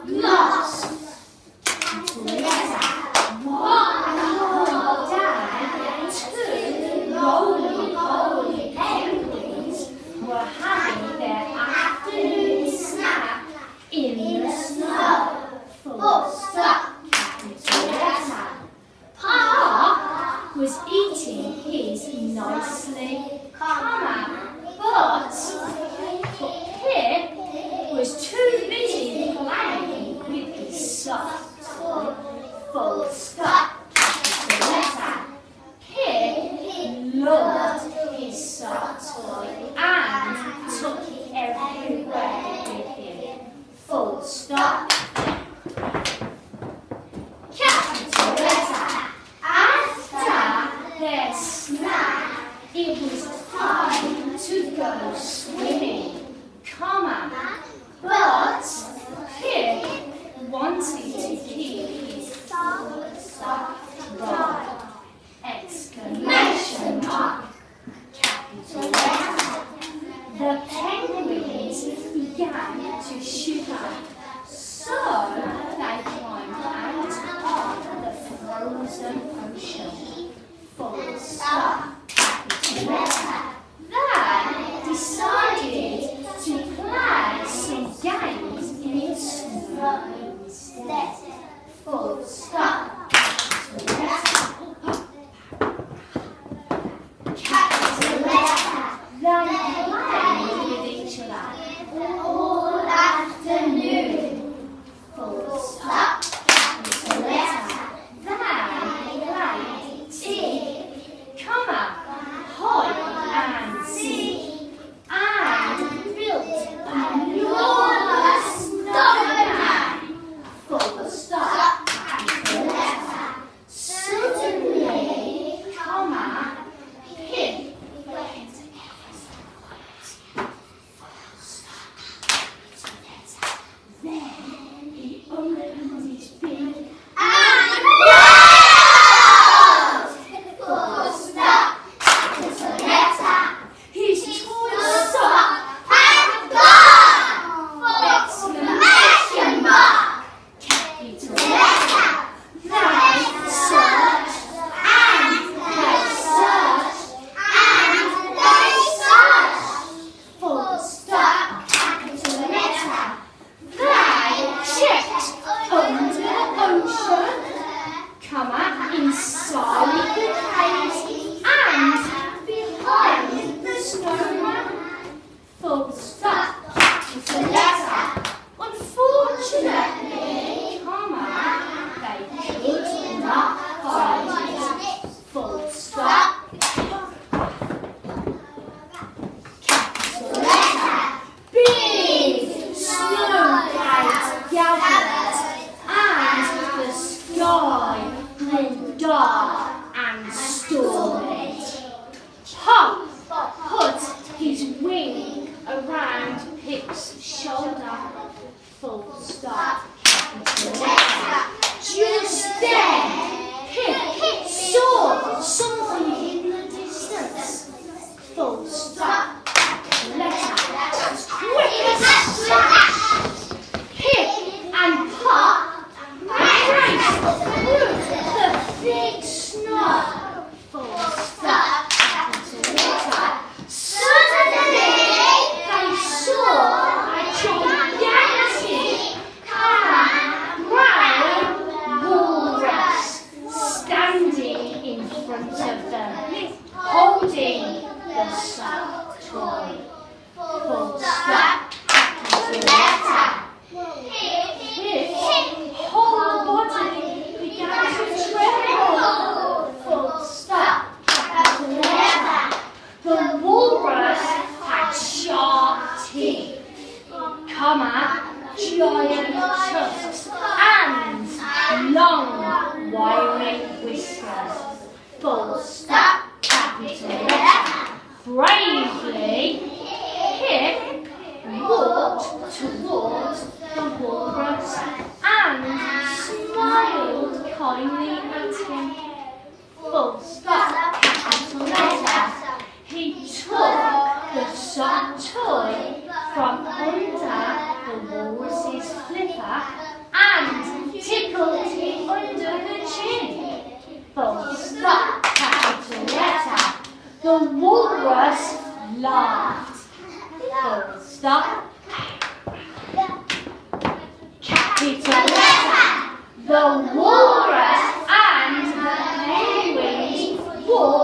lost. Capital letter. One looked down, two roly-poly penguins were having their afternoon snack in the snow. Full stop. Capital letter. Pa was eating his nicely, comma, but Pip was too busy playing with his soft toy. Full stop. Capital letter. Pip loved his soft toy and took it everywhere with him. Full stop. Capital letter. After their snack, it was time to go swimming, comma, but Pip wanted to keep his soft dry. Exclamation mark. Capital letter. The penguins began to shiver, so they climbed out of the frozen ocean. Full stop. Capital letter. They decided to play some games in the snow instead. Full stop. Capital letter. Capital letter. They played with each other all afternoon. Full stop. Capital letter. They played tig, comma, hide and seek, and built an enormous snowman. Full stop. Capital letter. Suddenly, comma, Pip went ever so quiet. Full stop. Capital letter. Then he opened his beak and yelled. Full stop. Capital letter. His toy sock had gone! Exclamation mark. Capital letter. They searched and they searched and they searched. Full stop. Capital letter. They checked under the ocean, comma, inside the caves and behind the snowman. Full stop. Capital letter. Unfortunately, comma, they could not find it. Full stop. Capital letter. Big snow clouds gathered and the sky grew dark and stormy. Pop put his wing around Pip's shoulder. Full stop. Capital letter. Just then, Pip saw something in the distance. Full stop. Capital letter. As quick as a flash, Pip and Pop raced through the big snow. Full stop. Capital letter. Suddenly, they saw a gigantic brown walrus standing in front of them, holding the soft toy. Full stop. Capital letter. Pip's whole body began to tremble. Full stop. Capital letter. The walrus had sharp teeth, comma, giant tusks, and long, wiry whiskers. Full stop. Capital letter. Bravely, Pip walked towards the walrus and smiled kindly at him. Full stop. Capital letter. He took the soft toy from under the walrus's flipper walrus laughed. Full stop. Capital letter. The walrus and the penguins walked